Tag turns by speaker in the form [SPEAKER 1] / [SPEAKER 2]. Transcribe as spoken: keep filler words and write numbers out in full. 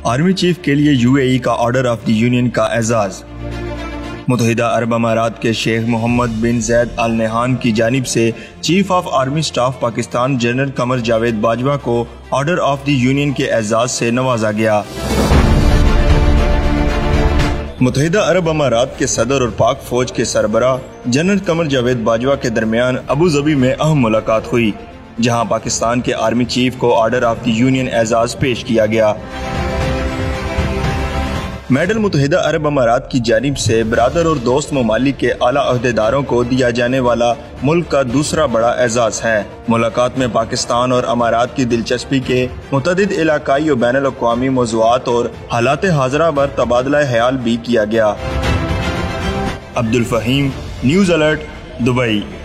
[SPEAKER 1] Army chief के लिए UAE का ऑर्डर ऑफ द यूनियन का एजाज। मुत्तहिदा अरब अमारात के शेख मोहम्मद बिन जैद अल नहान की जानिब से chief of army staff Pakistan general Qamar Javed Bajwa को ऑर्डर ऑफ द यूनियन के एजाज से नवाजा गया। मुत्तहिदा अरब अमारात के सदर और पाक फौज के सरबराह जनरल कमर जावेद बाजवा के दरमियान अबू धाबी में अहम मुलाकात हुई, जहां पाकिस्तान के आर्मी चीफ को ऑर्डर ऑफ द यूनियन एजाज पेश किया गया। मेडल मुत्तहिदा अरब अमारात की जानिब से बरादर और दोस्त ममालिक के आला अहदेदारों को दिया जाने वाला मुल्क का दूसरा बड़ा एजाज है। मुलाकात में पाकिस्तान और अमारात की दिलचस्पी के मुतअद्दिद इलाकाई और बैनुल अक़वामी मौज़ूआत और हालात हाज़िरा पर तबादला ख्याल भी किया गया। Abdul Fahim, news alert, Dubai.